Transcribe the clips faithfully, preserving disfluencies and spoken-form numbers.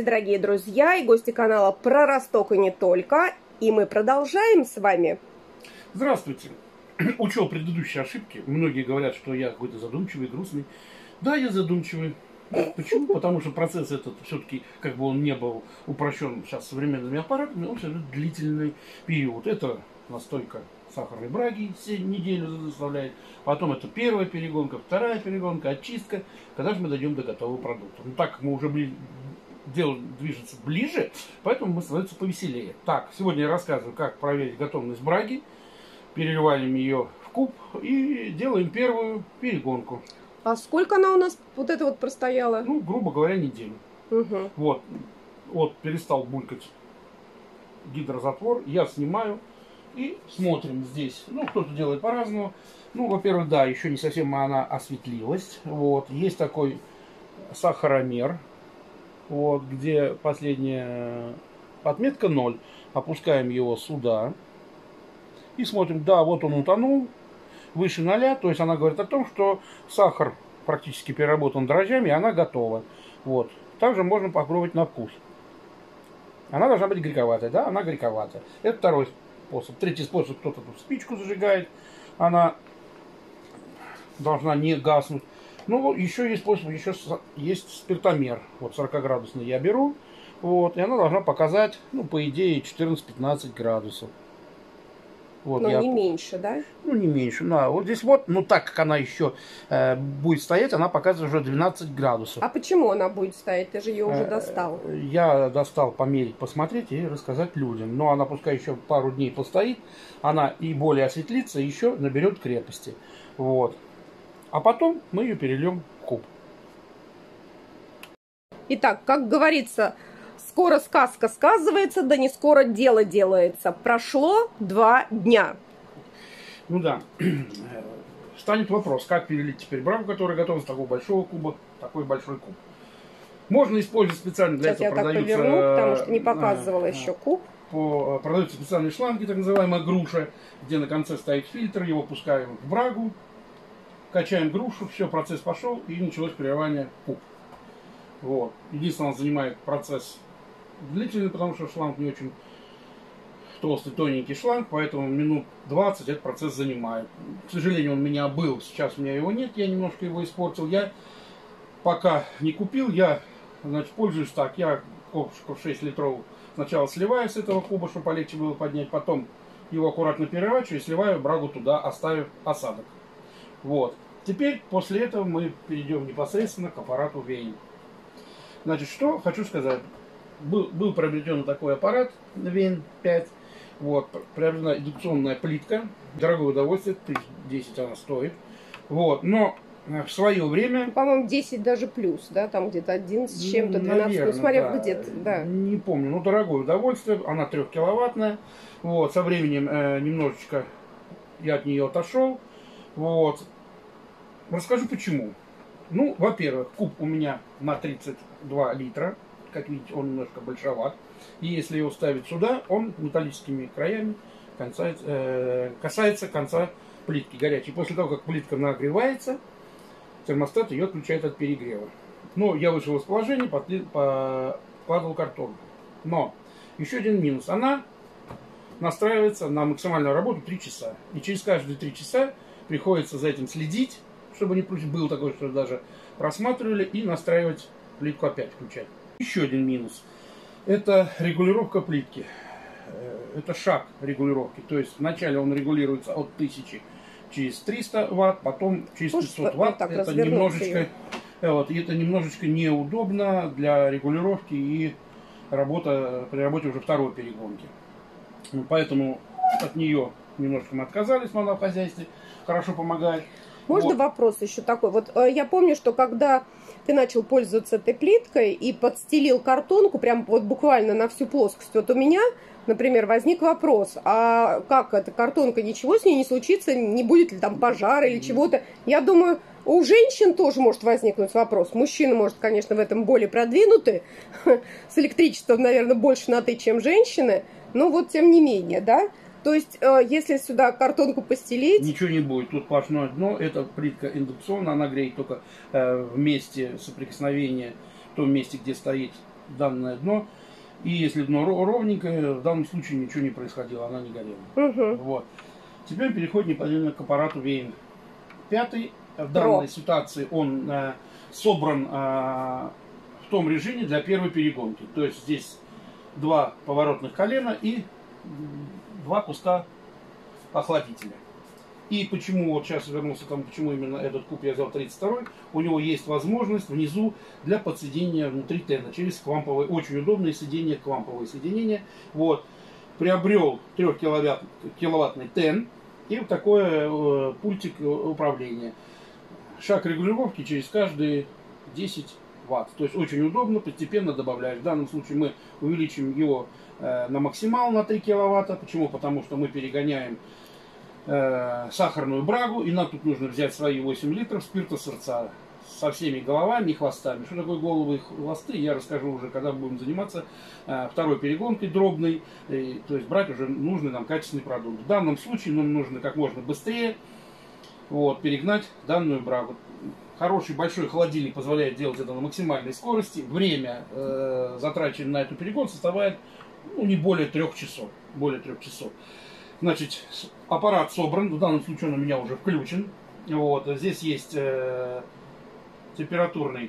Здравствуйте, дорогие друзья и гости канала про Росток и не только. И мы продолжаем с вами. Здравствуйте. Учел предыдущие ошибки. Многие говорят, что я какой-то задумчивый, грустный. Да, я задумчивый. Почему? Потому что процесс этот все-таки, как бы он не был упрощен сейчас современными аппаратами, он все-таки длительный период. Это настойка сахарной браги неделю заставляет. Потом это первая перегонка, вторая перегонка, очистка. Когда же мы дойдем до готового продукта? Ну так как мы уже бли... дело движется ближе, поэтому мы становится повеселее. Так, сегодня я рассказываю, как проверить готовность браги. Переливаем ее в куб и делаем первую перегонку. А сколько она у нас вот это вот простояла? Ну, грубо говоря, неделю. Угу. Вот, вот перестал булькать гидрозатвор. Я снимаю и смотрим здесь. Ну, кто-то делает по-разному. Ну, во-первых, да, еще не совсем она осветлилась. Вот, есть такой сахаромер, вот, где последняя отметка ноль. Опускаем его сюда. И смотрим, да, вот он утонул выше ноля, то есть она говорит о том, что сахар практически переработан дрожжами, и она готова. Вот. Также можно попробовать на вкус. Она должна быть горьковатая, да, она горьковатая. Это второй способ. Третий способ, кто-то тут спичку зажигает, она должна не гаснуть. Ну, еще есть способ, еще есть спиртомер. Вот сорокаградусный я беру, вот, и она должна показать, ну, по идее, четырнадцать-пятнадцать градусов. Вот, но я... не меньше, да? Ну, не меньше. Ну, а вот здесь вот, ну, так как она еще э, будет стоять, она показывает уже двенадцать градусов. А почему она будет стоять? Ты же ее уже достал. Я достал померить, посмотреть и рассказать людям. Но она пускай еще пару дней постоит, она и более осветлится, и еще наберет крепости. Вот. А потом мы ее перельем в куб. Итак, как говорится... Скоро сказка сказывается, да не скоро дело делается. Прошло два дня. Ну да. Станет вопрос, как перелить теперь брагу, которая готова с такого большого куба, такой большой куб. Можно использовать специально для Сейчас этого. я продаются, так поверну, потому что не показывала а, еще куб. По, продаются специальные шланги, так называемая груша, где на конце стоит фильтр, его пускаем в брагу, качаем грушу, все, процесс пошел, и началось переливание в куб. Вот. Единственное, он занимает процесс длительный, потому что шланг не очень толстый, тоненький шланг, поэтому минут двадцать этот процесс занимает. К сожалению, он у меня был, сейчас у меня его нет, я немножко его испортил. Я пока не купил, я, значит, пользуюсь так, я ковшиков шесть литров сначала сливаю с этого куба, чтобы полегче было поднять, потом его аккуратно переворачиваю и сливаю брагу туда, оставив осадок. Вот. Теперь после этого мы перейдем непосредственно к аппарату веяния. Значит, что хочу сказать. Был, был приобретен такой аппарат Вейн пять. Вот, приобретена индукционная плитка. Дорогое удовольствие, тысяч десять она стоит. Вот, но в свое время... По-моему, десять даже плюс, да? Там где-то одиннадцать с чем-то, двенадцать. Наверное, ну, смотря да. где-то, да. Не помню, но дорогое удовольствие. Она трехкиловаттная. Вот, со временем э, немножечко я от нее отошел. Вот. Расскажу почему. Ну, во-первых, куб у меня на тридцать два литра. Как видите, он немножко большоват. И если его ставить сюда, он металлическими краями касается, э, касается конца плитки горячей. После того, как плитка нагревается, термостат ее отключает от перегрева. Но я вышел из положения, подкладывал картонку. Но еще один минус. Она настраивается на максимальную работу три часа. И через каждые три часа приходится за этим следить, чтобы не был такой, что даже просматривали, и настраивать плитку опять включать. Еще один минус. Это регулировка плитки. Это шаг регулировки. То есть вначале он регулируется от тысячи через триста ватт, потом через пятьсот ватт. Вот это немножечко, вот, и это немножечко неудобно для регулировки и работа, при работе уже второй перегонки. Поэтому от нее немножко мы отказались, но она в хозяйстве хорошо помогает. Можно вот. Вопрос еще такой? Вот э, я помню, что когда ты начал пользоваться этой плиткой и подстелил картонку прям вот буквально на всю плоскость, вот у меня, например, возник вопрос, а как эта картонка, ничего с ней не случится, не будет ли там пожара или чего-то? Я думаю, у женщин тоже может возникнуть вопрос. Мужчины, может, конечно, в этом более продвинуты, с электричеством, наверное, больше на «ты», чем женщины, но вот тем не менее, да? То есть, если сюда картонку постелить... Ничего не будет. Тут сплошное дно. Это плитка индукционная. Она греет только в месте соприкосновения, в том месте, где стоит данное дно. И если дно ровненькое, в данном случае ничего не происходило, она не горела. Угу. Вот. Теперь переходим непосредственно к аппарату Вейн пятый. В данной Про. ситуации он э, собран э, в том режиме для первой перегонки. То есть здесь два поворотных колена и два куска охладителя. И почему, вот сейчас вернулся к тому, почему именно этот куб я взял тридцать второй, у него есть возможность внизу для подсоединения внутри тена через квамповое, очень удобное соединение, квамповое соединение. Вот. Приобрел трёхкиловаттный тен и вот такой э, пультик управления. Шаг регулировки через каждые десять ватт. То есть очень удобно, постепенно добавляешь. В данном случае мы увеличим его э, на максимал на три киловатта. Почему? Потому что мы перегоняем э, сахарную брагу, и нам тут нужно взять свои восемь литров спирта сырца со всеми головами и хвостами. Что такое головы и хвосты, я расскажу уже, когда будем заниматься э, второй перегонкой дробной. И, то есть брать уже нужный нам качественный продукт. В данном случае нам нужно как можно быстрее вот, перегнать данную брагу. Хороший большой холодильник позволяет делать это на максимальной скорости. Время, э, затраченное на эту перегон, составляет ну, не более трех часов. Более трех часов. Значит, аппарат собран. В данном случае он у меня уже включен. Вот, здесь есть э, температурный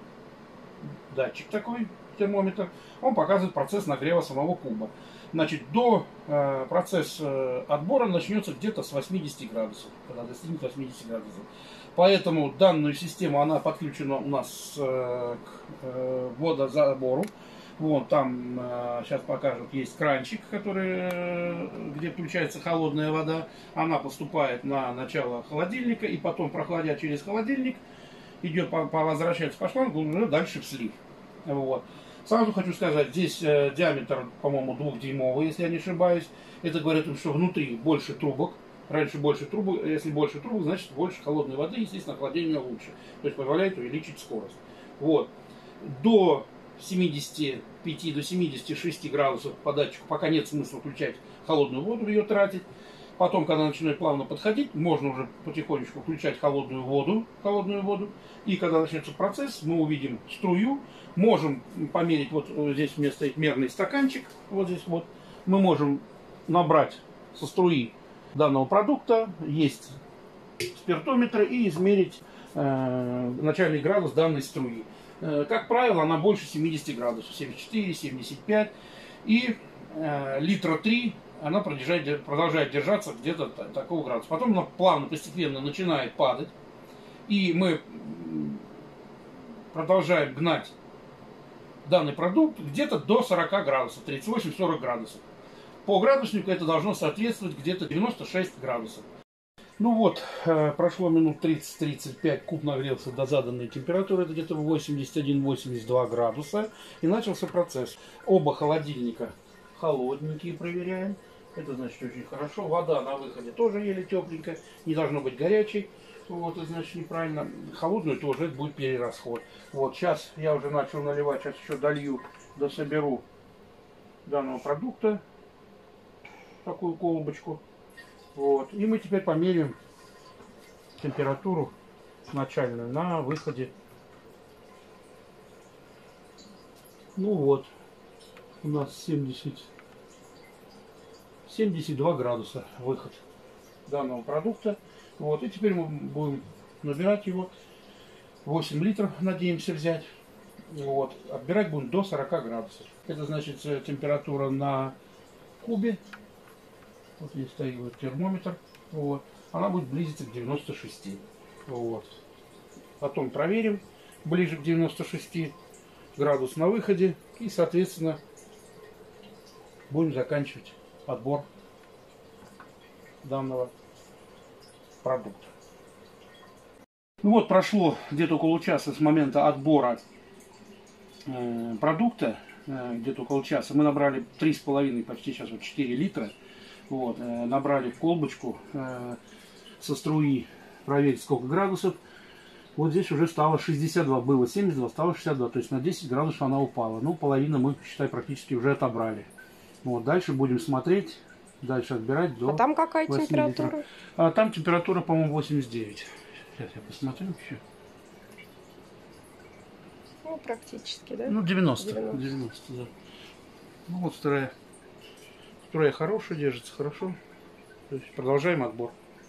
датчик такой, термометр. Он показывает процесс нагрева самого куба. Значит, до э, процесс э, отбора начнется где-то с восьмидесяти градусов, когда достигнет восьмидесяти градусов. Поэтому данную систему, она подключена у нас э, к э, водозабору. Вон там, э, сейчас покажут, есть кранчик, который, э, где включается холодная вода. Она поступает на начало холодильника, и потом, проходя через холодильник, идет по, по возвращается по шлангу уже дальше в слив. Вот. Сразу хочу сказать, здесь э, диаметр, по-моему, двухдюймовый, если я не ошибаюсь. Это говорит, что внутри больше трубок. Раньше больше трубок, если больше трубок, значит больше холодной воды, естественно, охлаждение лучше. То есть позволяет увеличить скорость. Вот. До семидесяти пяти до семидесяти шести градусов по датчику, пока нет смысла включать холодную воду, ее тратить. Потом, когда начинает плавно подходить, можно уже потихонечку включать холодную воду, холодную воду. И когда начнется процесс, мы увидим струю. Можем померить, вот здесь у меня стоит мерный стаканчик, вот здесь вот. Мы можем набрать со струи данного продукта, есть спиртометр, и измерить э, начальный градус данной струи. Э, как правило, она больше семидесяти градусов, семьдесят четыре, семьдесят пять. И э, литра три она продолжает, продолжает держаться где-то такого градуса. Потом она плавно, постепенно начинает падать. И мы продолжаем гнать данный продукт где-то до сорока градусов, тридцать восемь — сорок градусов. По градуснику это должно соответствовать где-то девяносто шесть градусов. Ну вот, прошло минут тридцать — тридцать пять, куб нагрелся до заданной температуры, это где-то восемьдесят один — восемьдесят два градуса. И начался процесс. Оба холодильника холодненькие, проверяем. Это значит очень хорошо. Вода на выходе тоже еле тепленькая, не должно быть горячей. Вот, это значит неправильно. Холодную тоже это будет перерасход. Вот, сейчас я уже начал наливать, сейчас еще долью, дособеру данного продукта. Такую колбочку. Вот. И мы теперь померяем температуру начальную на выходе. Ну вот. У нас семьдесят, семьдесят два градуса выход данного продукта. Вот. И теперь мы будем набирать его. восемь литров надеемся взять. Вот. Отбирать будем до сорока градусов. Это значит температура на кубе. Вот здесь стоит вот термометр. Вот. Она будет близиться к девяноста шести. Вот. Потом проверим. Ближе к девяноста шести градус на выходе. И, соответственно, будем заканчивать отбор данного продукта. Ну вот, прошло где-то около часа с момента отбора э, продукта. Э, где-то около часа. Мы набрали три с половиной, почти сейчас вот четыре литра. Вот, э, набрали в колбочку э, со струи, проверить сколько градусов. Вот здесь уже стало шестьдесят два, было семьдесят два, стало шестьдесят два, то есть на десять градусов она упала. Ну, половину мы, считай, практически уже отобрали. Вот, дальше будем смотреть, дальше отбирать до А там какая восьми температура? литров. А там температура, по-моему, восемьдесят девять. Сейчас я посмотрю еще. Ну, практически, да? Ну, девяносто. девяносто. девяносто, да. Ну, вот вторая. Вторая хорошая, держится хорошо. То есть продолжаем отбор.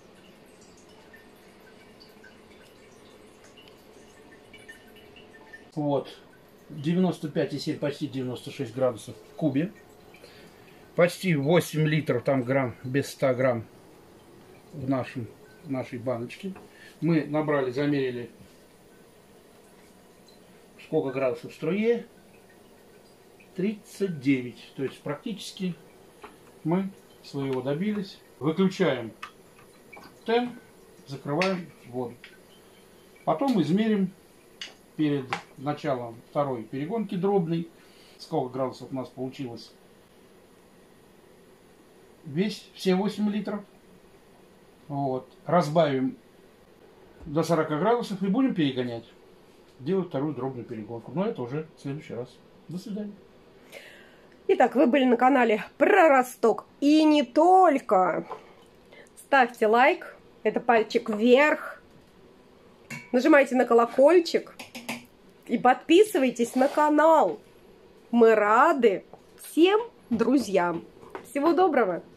Вот. девяносто пять и семь, почти девяносто шесть градусов в кубе. Почти восемь литров, там грамм, без ста грамм в, нашем, в нашей баночке. Мы набрали, замерили, сколько градусов в струе. тридцать девять. То есть практически мы своего добились. Выключаем тен, закрываем воду. Потом измерим перед началом второй перегонки дробной, сколько градусов у нас получилось. Весь, все восемь литров. Вот. Разбавим до сорока градусов и будем перегонять. Делать вторую дробную перегонку. Но это уже в следующий раз. До свидания. Итак, вы были на канале про Росток. И не только. Ставьте лайк. Это пальчик вверх. Нажимайте на колокольчик. И подписывайтесь на канал. Мы рады всем друзьям. Всего доброго.